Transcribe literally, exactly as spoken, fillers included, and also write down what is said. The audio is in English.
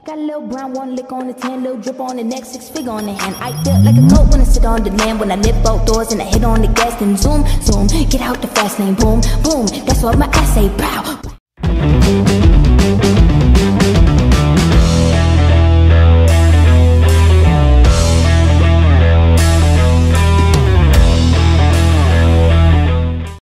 Got a little brown, one lick on the tan, little drip on the neck, six figure on the hand. I feel like a coat when I sit on the land. When I lift both doors and I hit on the gas, then zoom, zoom, get out the fast lane, boom, boom. That's what my ass say, pow.